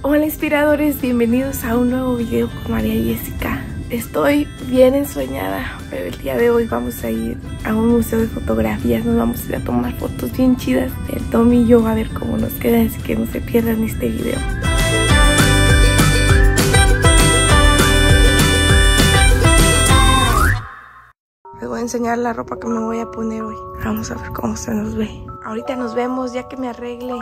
Hola inspiradores, bienvenidos a un nuevo video con María Jessica. Estoy bien ensoñada, pero el día de hoy vamos a ir a un museo de fotografías. Nos vamos a ir a tomar fotos bien chidas, el Tommy y yo, a ver cómo nos queda, así que no se pierdan este video. Les voy a enseñar la ropa que me voy a poner hoy. Vamos a ver cómo se nos ve. Ahorita nos vemos ya que me arregle.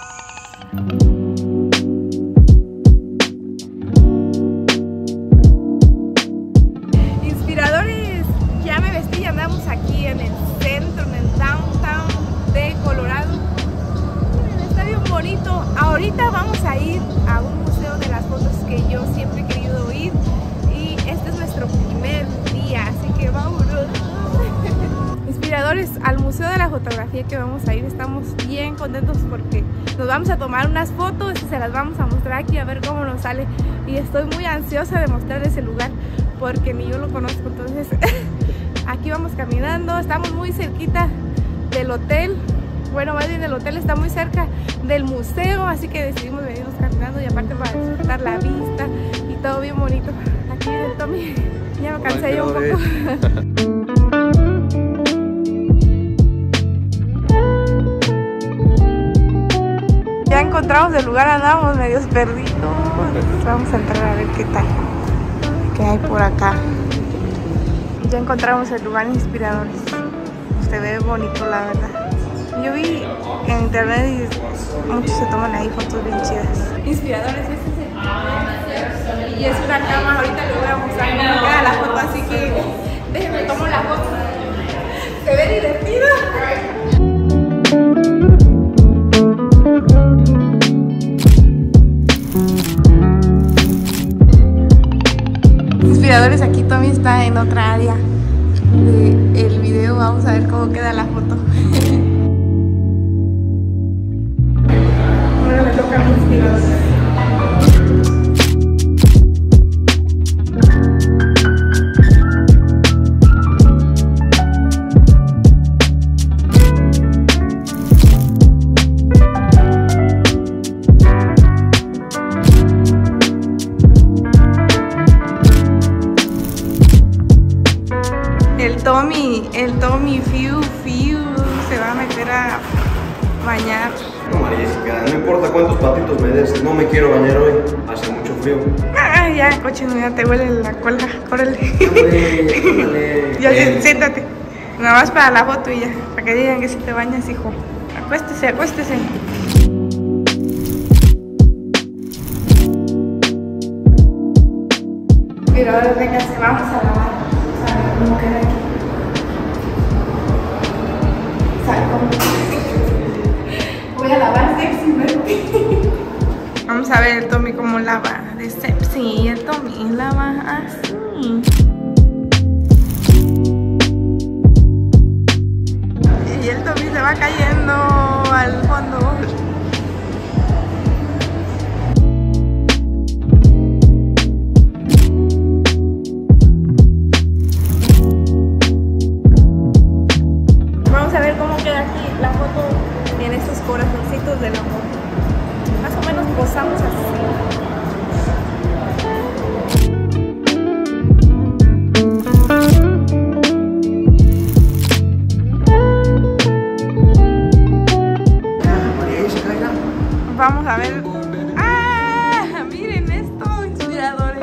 Inspiradores, ya me vestí y andamos aquí en el centro, en el downtown de Colorado. Miren, está bien bonito. Ahorita vamos a ir a un museo de las fotos que yo siempre he querido ir. Y este es nuestro primer día, así que vámonos. Inspiradores, al museo de la fotografía que vamos a ir, estamos bien contentos porque nos vamos a tomar unas fotos y se las vamos a mostrar aquí a ver cómo nos sale. Y estoy muy ansiosa de mostrarles el lugar porque ni yo lo conozco, entonces aquí vamos caminando, estamos muy cerquita del hotel. Bueno, más bien el hotel está muy cerca del museo, así que decidimos venirnos caminando y aparte para disfrutar la vista y todo bien bonito. Aquí en el Tommy, ya me cansé yo un poco. Ya encontramos el lugar, andamos medios perdidos. Vamos a entrar a ver qué tal, qué hay por acá. Ya encontramos el lugar, inspiradores. Se ve bonito, la verdad. Yo vi en internet y muchos se toman ahí fotos bien chidas. Inspiradores, este es el lugar. Y es una cama, ahorita les voy a mostrar cómo queda la foto, así que déjenme tomo la foto. Se ve divertido. Inspiradores, aquí Tommy está en otra área del video. Vamos a ver cómo queda la foto. Ahora me toca a mi inspirador. El Tommy Fiu se va a meter a bañar. No, María Jessica, no importa cuántos patitos me des, no me quiero bañar hoy, hace mucho frío. Ah, ya, cochino, ya te huele la cola, córrele. Ya, siéntate. Nada más para la foto y ya, para que digan que si te bañas, hijo. Acuéstese, acuéstese. Pero ahora venga, se vamos a lavar. Vamos a ver cómo queda aquí. Voy a lavar sexy, ¿verdad? Vamos a ver el Tommy cómo lava de sexy. El Tommy lava así. Y el Tommy se va cayendo al fondo. Vamos a ver cómo queda aquí la foto en estos corazoncitos del amor. Más o menos posamos así. Vamos a ver. ¡Ah! Miren esto, inspiradores.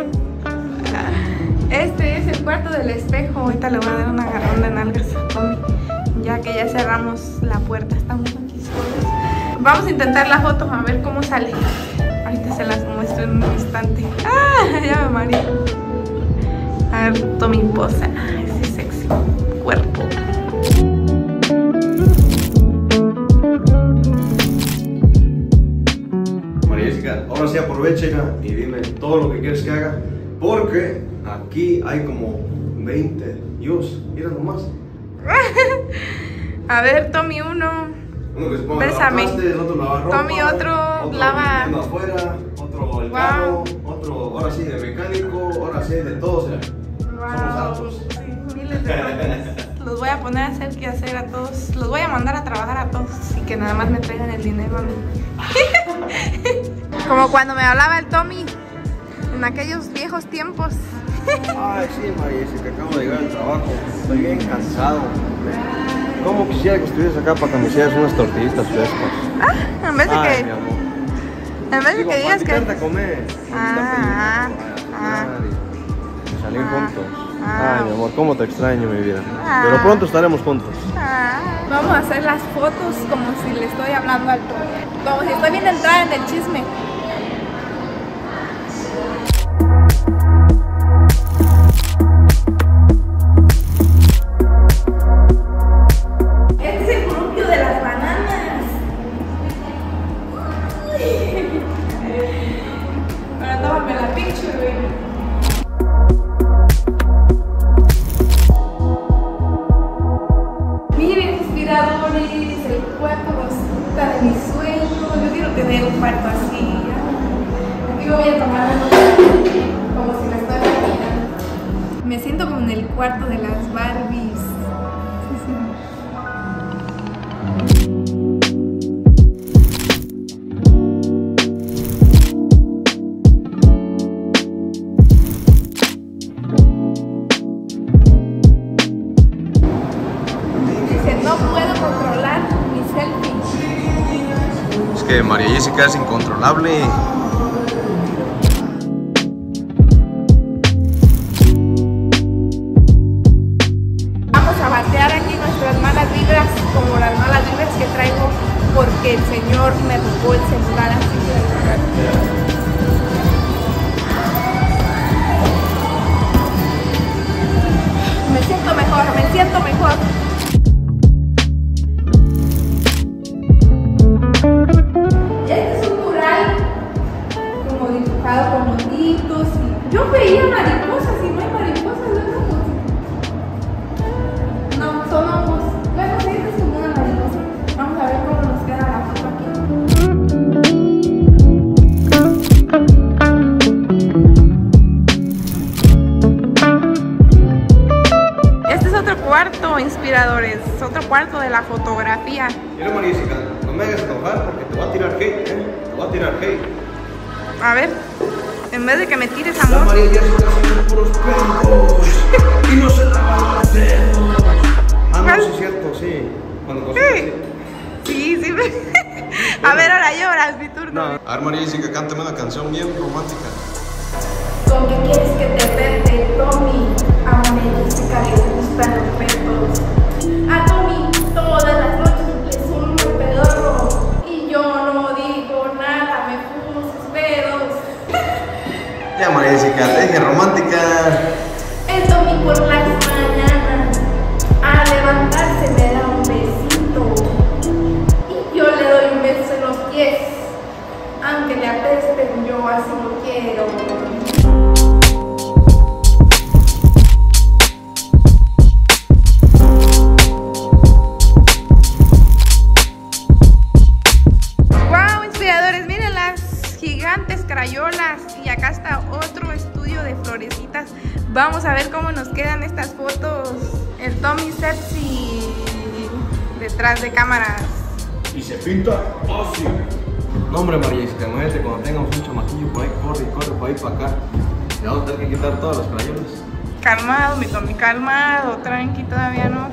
Este es el cuarto del espejo. Ahorita le voy a dar una agarrón de nalgas a Tommy, ya que ya cerramos la puerta, estamos aquí solos. Vamos a intentar la foto, a ver cómo sale. Ahorita se las muestro en un instante. ¡Ah! Ya me mareé. A ver, Tommy posa. Ese sexy cuerpo. María Jessica, ahora sí aprovecha y dime todo lo que quieres que haga, porque aquí hay como 20 yos, mira nomás. A ver, Tommy uno que se ponga bésame. El otro lava ropa, Tommy otro lava afuera, otro el carro, otro ahora sí de mecánico, ahora sí de todo, o sea, somos altos. Sí, miles de cosas. Los voy a poner a hacer qué hacer a todos. Los voy a mandar a trabajar a todos y que nada más me traigan el dinero a mí. Como cuando me hablaba el Tommy en aquellos viejos tiempos. Ay, sí, María, dice que acabo de llegar al trabajo. Estoy bien cansado. ¿Cómo quisiera que estuvieras acá para que me hicieras unas tortillitas frescas? En vez de Ay, que... mi amor. En vez de Digo, que digas para invitarte que... a comer. Salir juntos. Ay, mi amor, cómo te extraño, mi vida. Pero pronto estaremos juntos. Vamos a hacer las fotos como si le estoy hablando al Tommy. Como si estoy bien entrada en el chisme. Este es el columpio de las bananas. Ahora tómame la picture, baby. Miren, inspiradores, el cuarto rosita de mis sueños. Yo quiero tener un cuarto así. Aquí voy a tomar como si me estoy imaginando. Me siento como en el cuarto de las Barbies. No puedo controlar mi selfie. Es que María Jessica es incontrolable. Vamos a batear aquí nuestras malas vibras, como las malas vibras que traigo porque el señor me robó el celular así de verdad. Me siento mejor, me siento mejor. Este es un mural como dibujado con monitos. Yo veía mariposas y no hay mariposas, ¿no? No, son hongos. Bueno, sí, es como una mariposa. Vamos a ver cómo nos queda la foto aquí. Este es otro cuarto, inspiradores. Otro cuarto de la fotografía. Mira, María Jessica, no me hagas enojar porque te voy a tirar hate, Te voy a tirar hate. A ver, en vez de que me tires La amor. María Jessica haciendo puros pedos y no se lava los dedos. Ah, no, sí es cierto, sí. Cuando cocinas, Sí. A ver, ahora lloras, mi turno. No. A ver, María Jessica, cántame una canción bien romántica. ¿Con qué quieres que te pete, Tommy? A María Jessica le gustan los pedos. A Tommy todas las noches es un pedorro. Y yo no digo nada, me fumo sus pedos. Ya, María Jessica, te dije romántica. El Tommy por las mañanas, al levantarse me da un besito. Y yo le doy un beso en los pies. Aunque le apesten, yo así lo quiero. ¡Wow, inspiradores! Miren las gigantes crayolas. Y acá está otro estudio de florecitas. Vamos a ver cómo nos quedan estas fotos. El Tommy sexy detrás de cámaras. ¿Y se pinta? Oh, sí. No, hombre, María Jessica, imagínate cuando tengamos un chamaquillo por ahí, corre y corre para ir para acá. Le vamos a tener que quitar todas las crayolas. Calmado, mi Tommy, calmado. Tranqui, todavía no.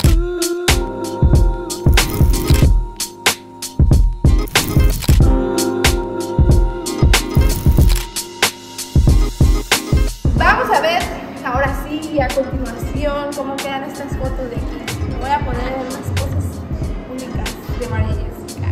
Vamos a ver, ahora sí, a continuación, cómo quedan estas fotos de aquí. Voy a poner unas cosas únicas de María Jessica.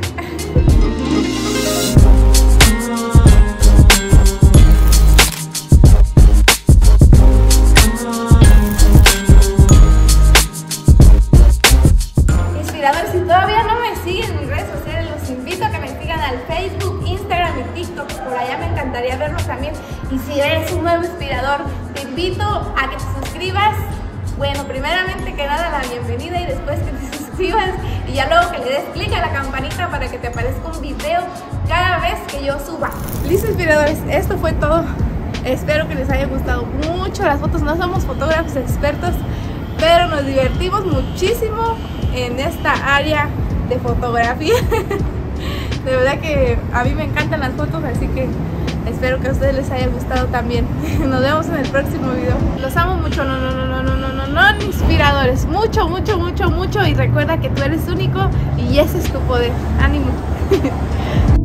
Inspiradores, si todavía no me siguen en mis redes sociales, los invito a que me sigan al Facebook, Instagram y TikTok. Por allá me encantaría verlos también. Y si eres un nuevo inspirador, te invito a que te suscribas. Bueno, primeramente que nada la bienvenida y después que te suscribas y ya luego que le des clic a la campanita para que te aparezca un video cada vez que yo suba. Listo, inspiradores, esto fue todo. Espero que les haya gustado mucho las fotos. No somos fotógrafos expertos, pero nos divertimos muchísimo en esta área de fotografía. De verdad que a mí me encantan las fotos, así que espero que a ustedes les haya gustado también. Nos vemos en el próximo video. Los amo mucho, no, inspiradores. Mucho, mucho, mucho, mucho. Y recuerda que tú eres único y ese es tu poder. Ánimo.